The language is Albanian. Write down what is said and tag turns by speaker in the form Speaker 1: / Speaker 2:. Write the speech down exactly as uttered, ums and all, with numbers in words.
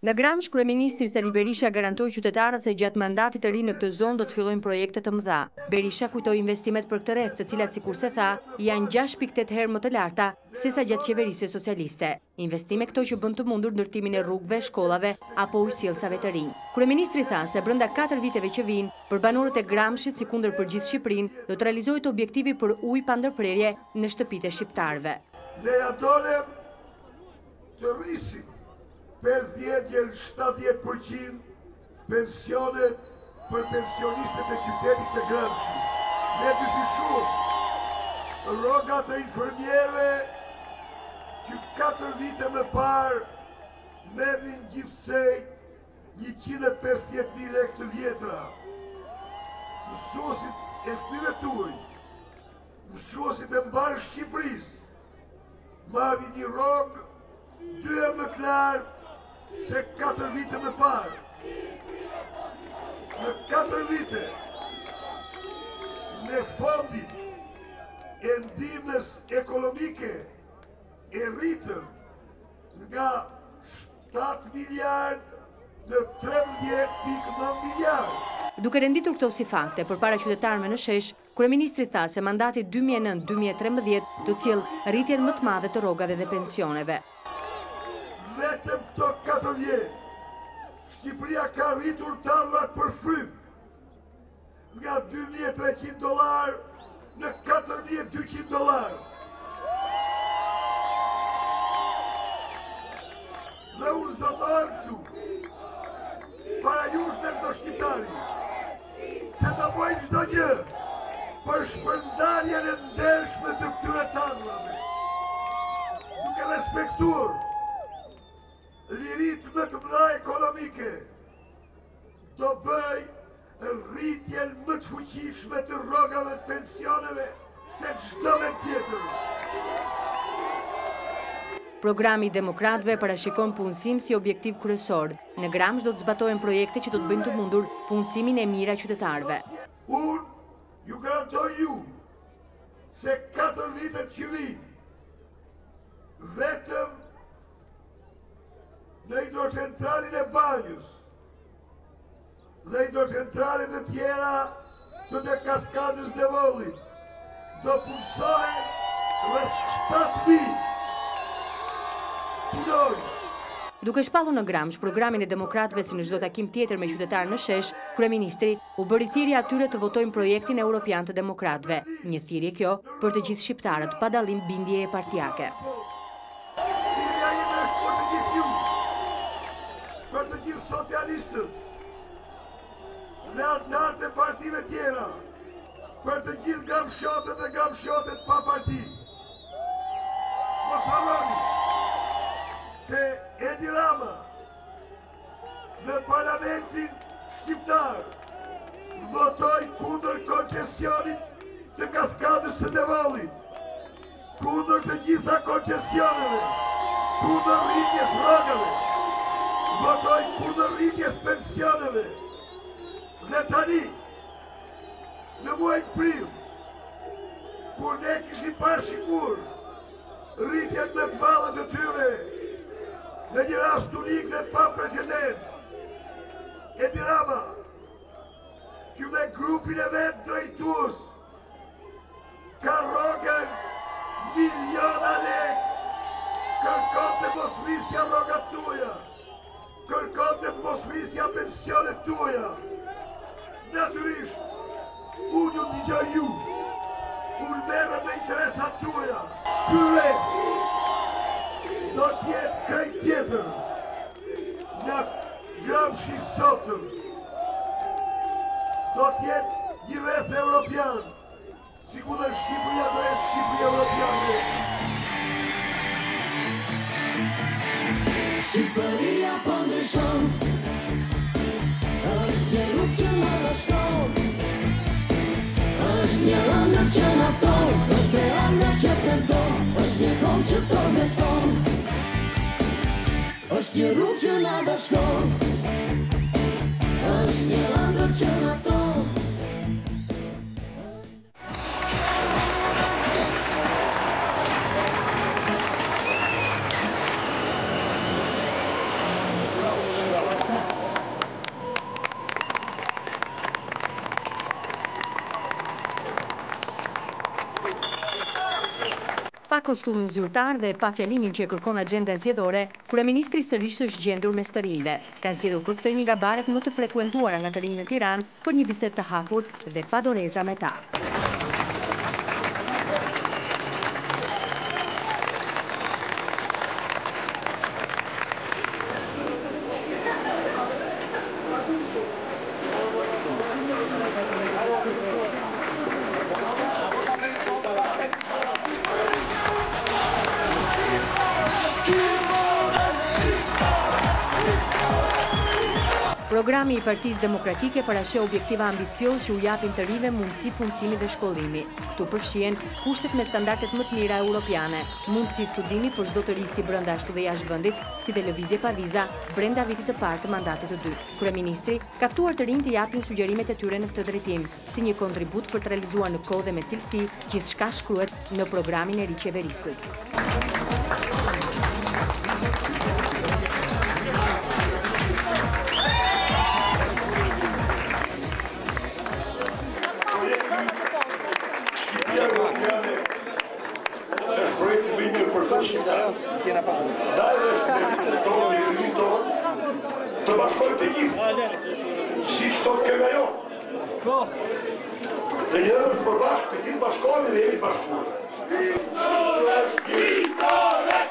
Speaker 1: Në Gramsh, kryeministri Sali Berisha garantoi qytetarët se gjatë mandatit të ri në këtë zonë do të fillojnë projekte të mëdha. Berisha kujtoi investimet për këtë rreth, të cilat sikur se tha, janë gjashtë pikë tetë herë më të larta sesa gjatë qeverisë socialiste. Investime këto që bën të mundur ndërtimin e rrugëve, shkollave apo ujësillsave të rinj. Kryeministri tha se brenda katër viteve që vijnë, për banorët e Gramshit sikundër për gjithë Shqipërinë, do të realizohet objektivi për ujë pa ndërprerje në shtëpitë e shqiptarëve.
Speaker 2: Ne ja dolem të rrisim pesëdhjetë deri në shtatëdhjetë përqind pensionet për pensionistët e qytetit të Gramshit. Ne dyfishur rrogat e infermierëve që katër vite më parë merrin gjithsej njëqind e pesëdhjetë mijë lekë të vjetra. Mësuesit e fëmijëve tuaj, mësuesit e mbarë Shqipërisë marrin një rrogë dy herë më të lartë se katër vite më parë. Në katër vite, me fondin e ndihmës ekonomike e rritëm nga shtatë miliardë në tridhjetë pikë nëntë miliardë.
Speaker 1: Duke renditur këto si fakte përpara qytetarëve në shesh, kryeministri tha se mandati dy mijë e nëntë dy mijë e trembëdhjetë do të sjellë rritjen më të madhe të rrogave dhe pensioneve.
Speaker 2: Vetëm këto katër vjet, Shqipëria ka rritur tarlat për frymë nga dy mijë e treqind dollar në katër mijë e dyqind dollar. Dhe unë zotohem këtu, para jush dhe çdo shqiptari, se do bëjmë çdo gjë për shpërndarjen e ndershme të këtyre tarlave, duke respektuar lirit më të mëdha ekonomike, do bëj rritjen më të fuqishme të rrogave të pensioneve se çdo vend tjetër.
Speaker 1: Programi i Demokratëve parashikon punësim si objektiv kryesor. Në Gramsh do të zbatohen projekte që do të bëjnë të mundur punësimin e mirë a qytetarëve.
Speaker 2: Unë ju garantoj ju se katër vitet që vijnë, vetëm në hidrocentralin e Banjës dhe hidrocentralit e tjera të të kaskadës dhe Vollit do punësohen rreth shtatë mijë punojës.
Speaker 1: Duke shpallur në Gramsh programin e Demokratëve si në çdo takim tjetër me qytetarë në shesh, kryeministri u bëri thirrje atyre të votojnë projektin evropian të Demokratëve, një thirrje kjo për të gjithë shqiptarët pa dallim bindjeje partijake.
Speaker 2: Për të gjithë socialistët dhe antarët e partive tjera, për të gjithë gramshotët dhe gramshotet pa parti. Mos harroni se Edi Rama në parlamentin shqiptar votoi kundër koncesionit të kaskadës së Devollit, kundër të gjitha koncesioneve, kundër rritjes rrogave, votoj kundër rritjes pensioneve. Dhe tani, në muajin prill, kur ne kishim parashikuar rritjen më të madhe të tyre, në një rast unik dhe pa precedent, Edi Rama, që me grupin e vet drejtues ka rrogën miliona lekë, kërkon të mos rrisja rrogat tuaja, kërkon të mos rrisja pensionet tuaja. Natyrisht, unë ju dëgjoj ju, unë merrem me interesat tuaja. Ky rreth do t'jetë krejt tjetër nga Gramshi sotëm. Do t'jetë një rreth evropian, sigurisht Shqipëria do jetë Shqipëria evropiane.
Speaker 3: Shqipëria po ndryshon, është një rrugë që na bashkon, është një ëndër që na fton, është një ëndër që premton, është një kom që sot beson, është një rrugë që na bashkon, është një ëndër që na fton.
Speaker 1: kostumin zyrtar dhe pa fjalimin që e kërkon agenda zgjedhore, kryeministri sërish është gjendur mes të rinjve. Ka zgjedhur për këtë një nga baret më të frekuentuara nga të rinjtë në Tiranë për një bisedë të hapur dhe pa doreza me ta. Programi i Partisë Demokratike parasheh objektiva ambiciozë që u japin të rinjve mundësi punësimi dhe shkollimi. Këtu përfshihen kushtet me standardet më të mira europiane, mundësi studimi për çdo të ri si brenda ashtu dhe jashtë vendit, si dhe lëvizje pa viza brenda vitit të parë të mandatit të dytë. Kryeministri ka ftuar të rinjtë të japin sugjerimet e tyre në këtë drejtim, si një kontribut për të realizuar në kohë dhe me cilësi gjithçka shkruhet në programin e riqeverisës.
Speaker 2: Daj dhe shpecitë tonë, një rrimin tonë, të bashkojnë të gjithë, si shtot keme jo. Dhe njërëm të përbashkë të gjithë bashkojnë dhe jemi bashkuar.